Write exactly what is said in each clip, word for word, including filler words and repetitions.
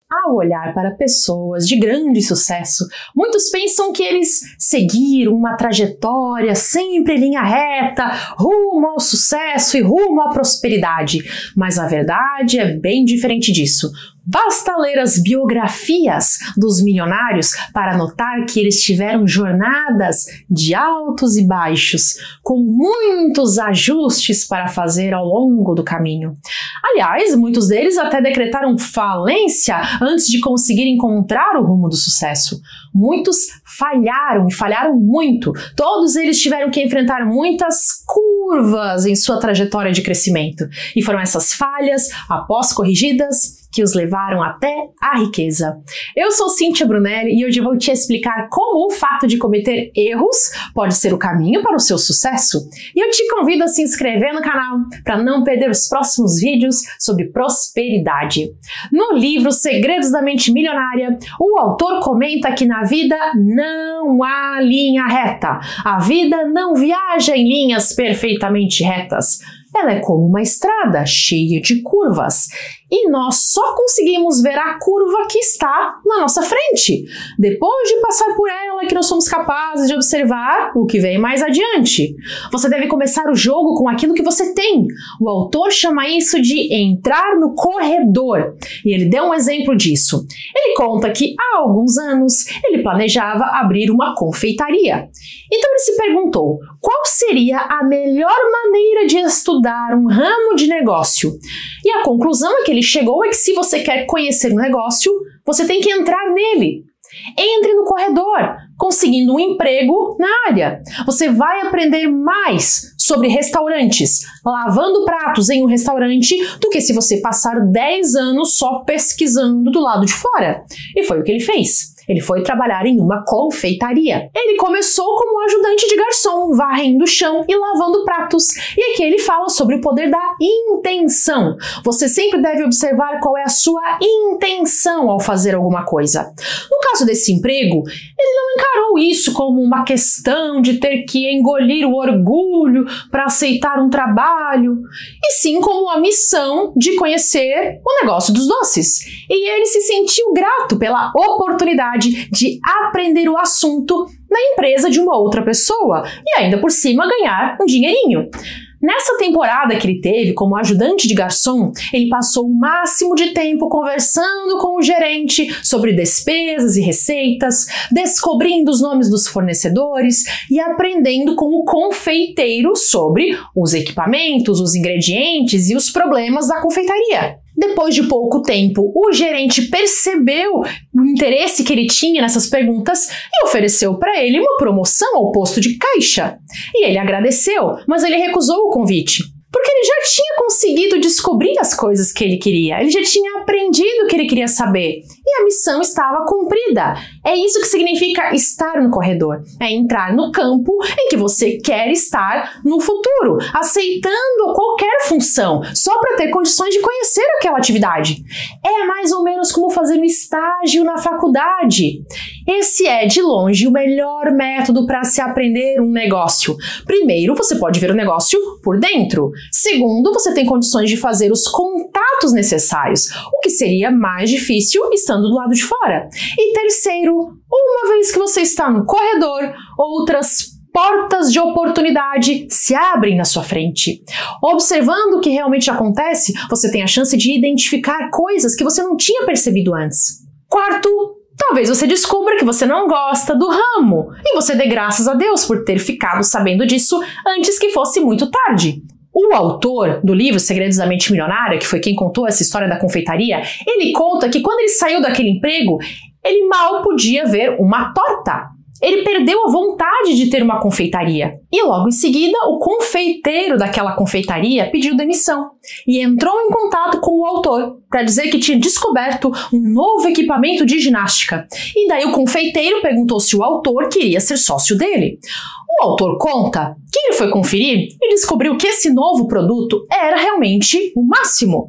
Ao olhar para pessoas de grande sucesso, muitos pensam que eles seguiram uma trajetória sempre em linha reta, rumo ao sucesso e rumo à prosperidade. Mas a verdade é bem diferente disso. Basta ler as biografias dos milionários para notar que eles tiveram jornadas de altos e baixos, com muitos ajustes para fazer ao longo do caminho. Aliás, muitos deles até decretaram falência antes de conseguir encontrar o rumo do sucesso. Muitos falharam e falharam muito. Todos eles tiveram que enfrentar muitas curvas em sua trajetória de crescimento. E foram essas falhas, após corrigidas, que os levaram até a riqueza. Eu sou Cíntia Brunelli e hoje vou te explicar como o fato de cometer erros pode ser o caminho para o seu sucesso. E eu te convido a se inscrever no canal para não perder os próximos vídeos sobre prosperidade. No livro Segredos da Mente Milionária, o autor comenta que na vida não há linha reta. A vida não viaja em linhas perfeitamente retas. Ela é como uma estrada cheia de curvas e nós só conseguimos ver a curva que está na nossa frente. Depois de passar por ela é que nós somos capazes de observar o que vem mais adiante. Você deve começar o jogo com aquilo que você tem. O autor chama isso de entrar no corredor e ele deu um exemplo disso. Ele conta que há alguns anos ele planejava abrir uma confeitaria. Então ele se perguntou qual seria a melhor maneira de estudar um ramo de negócio. E a conclusão a que ele chegou é que se você quer conhecer um negócio, você tem que entrar nele. Entre no corredor, conseguindo um emprego na área. Você vai aprender mais sobre restaurantes, lavando pratos em um restaurante, do que se você passar dez anos só pesquisando do lado de fora. E foi o que ele fez. Ele foi trabalhar em uma confeitaria. Ele começou como ajudante de garçom, varrendo o chão e lavando pratos. E aqui ele fala sobre o poder da intenção. Você sempre deve observar qual é a sua intenção ao fazer alguma coisa. No caso desse emprego, ele não encarou isso como uma questão de ter que engolir o orgulho para aceitar um trabalho, e sim como a missão de conhecer o negócio dos doces. E ele se sentiu grato pela oportunidade de aprender o assunto na empresa de uma outra pessoa e ainda por cima ganhar um dinheirinho. Nessa temporada que ele teve como ajudante de garçom, ele passou o máximo de tempo conversando com o gerente sobre despesas e receitas, descobrindo os nomes dos fornecedores e aprendendo com o confeiteiro sobre os equipamentos, os ingredientes e os problemas da confeitaria. Depois de pouco tempo, o gerente percebeu o interesse que ele tinha nessas perguntas e ofereceu para ele uma promoção ao posto de caixa. E ele agradeceu, mas ele recusou o convite, porque ele já tinha conseguido descobrir as coisas que ele queria, ele já tinha aprendido o que ele queria saber e a missão estava cumprida. É isso que significa estar no corredor, é entrar no campo em que você quer estar no futuro, aceitando qualquer função, só para ter condições de conhecer aquela atividade. É mais ou menos como fazer um estágio na faculdade. Esse é, de longe, o melhor método para se aprender um negócio. Primeiro, você pode ver o negócio por dentro. Segundo, você tem condições de fazer os contatos necessários, o que seria mais difícil estando do lado de fora. E terceiro, uma vez que você está no corredor, outras portas de oportunidade se abrem na sua frente. Observando o que realmente acontece, você tem a chance de identificar coisas que você não tinha percebido antes. Quarto, talvez você descubra que você não gosta do ramo e você dê graças a Deus por ter ficado sabendo disso antes que fosse muito tarde. O autor do livro Segredos da Mente Milionária, que foi quem contou essa história da confeitaria, ele conta que quando ele saiu daquele emprego, ele mal podia ver uma torta. Ele perdeu a vontade de ter uma confeitaria. E logo em seguida, o confeiteiro daquela confeitaria pediu demissão e entrou em contato com o autor para dizer que tinha descoberto um novo equipamento de ginástica. E daí o confeiteiro perguntou se o autor queria ser sócio dele. O autor conta que ele foi conferir e descobriu que esse novo produto era realmente o máximo.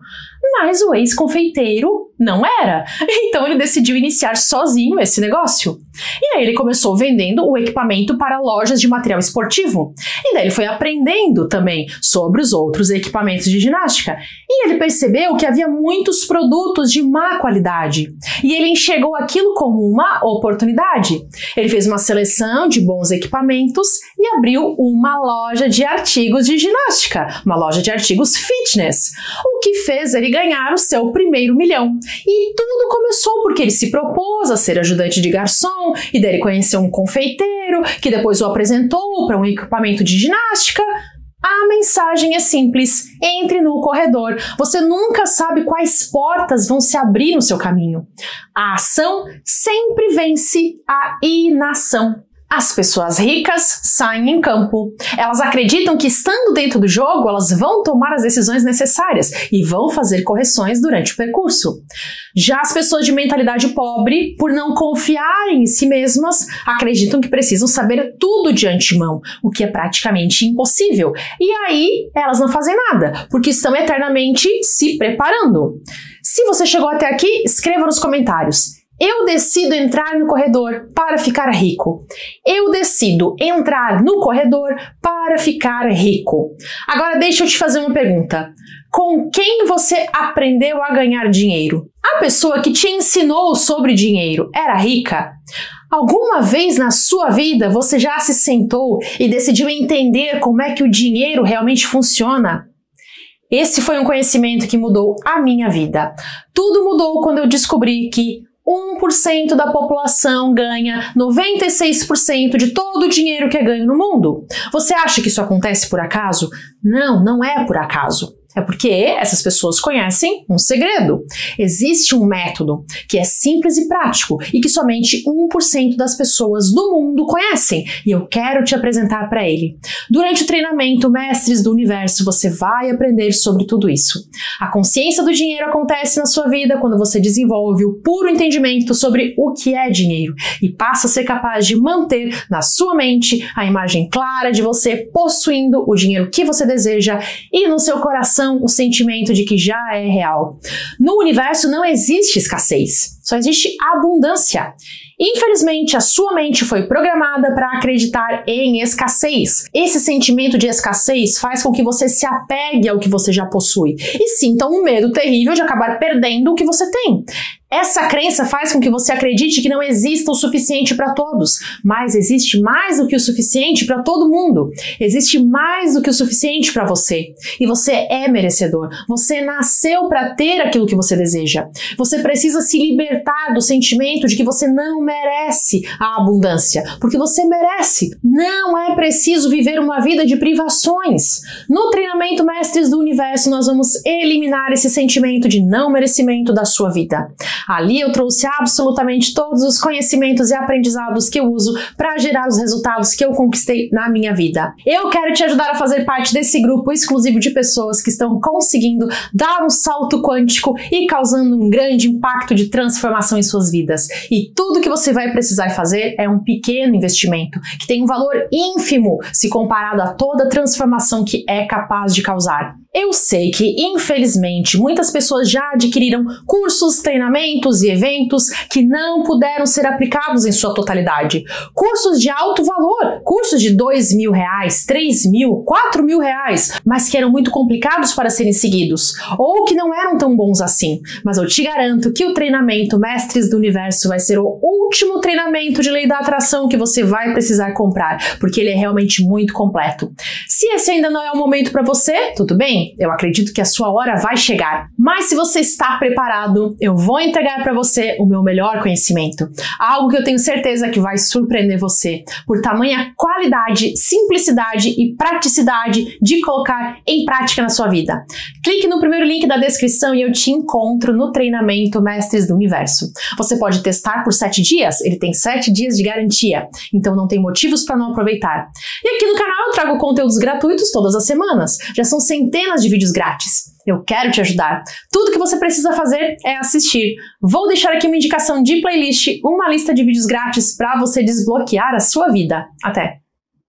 Mas o ex-confeiteiro não era. Então ele decidiu iniciar sozinho esse negócio. E aí ele começou vendendo o equipamento para lojas de material esportivo. E daí ele foi aprendendo também sobre os outros equipamentos de ginástica. E ele percebeu que havia muitos produtos de má qualidade. E ele enxergou aquilo como uma oportunidade. Ele fez uma seleção de bons equipamentos e abriu uma loja de artigos de ginástica, uma loja de artigos fitness, o que fez ele ganhar o seu primeiro milhão. E tudo começou porque ele se propôs a ser ajudante de garçom, e daí ele conheceu um confeiteiro, que depois o apresentou para um equipamento de ginástica. A mensagem é simples: entre no corredor. Você nunca sabe quais portas vão se abrir no seu caminho. A ação sempre vence a inação. As pessoas ricas saem em campo. Elas acreditam que, estando dentro do jogo, elas vão tomar as decisões necessárias e vão fazer correções durante o percurso. Já as pessoas de mentalidade pobre, por não confiarem em si mesmas, acreditam que precisam saber tudo de antemão, o que é praticamente impossível. E aí, elas não fazem nada, porque estão eternamente se preparando. Se você chegou até aqui, escreva nos comentários: eu decido entrar no corredor para ficar rico. Eu decido entrar no corredor para ficar rico. Agora deixa eu te fazer uma pergunta. Com quem você aprendeu a ganhar dinheiro? A pessoa que te ensinou sobre dinheiro era rica? Alguma vez na sua vida você já se sentou e decidiu entender como é que o dinheiro realmente funciona? Esse foi um conhecimento que mudou a minha vida. Tudo mudou quando eu descobri que um por cento da população ganha noventa e seis por cento de todo o dinheiro que é ganho no mundo. Você acha que isso acontece por acaso? Não, não é por acaso. É porque essas pessoas conhecem um segredo. Existe um método que é simples e prático e que somente um por cento das pessoas do mundo conhecem, e eu quero te apresentar para ele. Durante o treinamento Mestres do Universo, você vai aprender sobre tudo isso. A consciência do dinheiro acontece na sua vida quando você desenvolve o puro entendimento sobre o que é dinheiro e passa a ser capaz de manter na sua mente a imagem clara de você possuindo o dinheiro que você deseja e no seu coração o sentimento de que já é real. No universo não existe escassez, só existe abundância. Infelizmente, a sua mente foi programada para acreditar em escassez. Esse sentimento de escassez faz com que você se apegue ao que você já possui e sinta um medo terrível de acabar perdendo o que você tem. Essa crença faz com que você acredite que não exista o suficiente para todos, mas existe mais do que o suficiente para todo mundo. Existe mais do que o suficiente para você. E você é merecedor. Você nasceu para ter aquilo que você deseja. Você precisa se libertar do sentimento de que você não merece a abundância, porque você merece. Não é preciso viver uma vida de privações. No treinamento Mestres do Universo, nós vamos eliminar esse sentimento de não merecimento da sua vida. Ali eu trouxe absolutamente todos os conhecimentos e aprendizados que eu uso para gerar os resultados que eu conquistei na minha vida. Eu quero te ajudar a fazer parte desse grupo exclusivo de pessoas que estão conseguindo dar um salto quântico e causando um grande impacto de transformação em suas vidas. E tudo que você vai precisar fazer é um pequeno investimento, que tem um valor ínfimo se comparado a toda a transformação que é capaz de causar. Eu sei que, infelizmente, muitas pessoas já adquiriram cursos, treinamentos e eventos que não puderam ser aplicados em sua totalidade. Cursos de alto valor, cursos de dois mil reais, três mil, quatro mil reais, mas que eram muito complicados para serem seguidos, ou que não eram tão bons assim. Mas eu te garanto que o treinamento Mestres do Universo vai ser o último treinamento de lei da atração que você vai precisar comprar, porque ele é realmente muito completo. Se esse ainda não é o momento para você, tudo bem? Eu acredito que a sua hora vai chegar. Mas se você está preparado, eu vou entregar para você o meu melhor conhecimento. Algo que eu tenho certeza que vai surpreender você por tamanha qualidade, simplicidade e praticidade de colocar em prática na sua vida. Clique no primeiro link da descrição e eu te encontro no treinamento Mestres do Universo. Você pode testar por sete dias, ele tem sete dias de garantia, então não tem motivos para não aproveitar. E aqui no canal eu trago conteúdos gratuitos todas as semanas. Já são centenas de vídeos grátis. Eu quero te ajudar. Tudo que você precisa fazer é assistir. Vou deixar aqui uma indicação de playlist, uma lista de vídeos grátis para você desbloquear a sua vida. Até!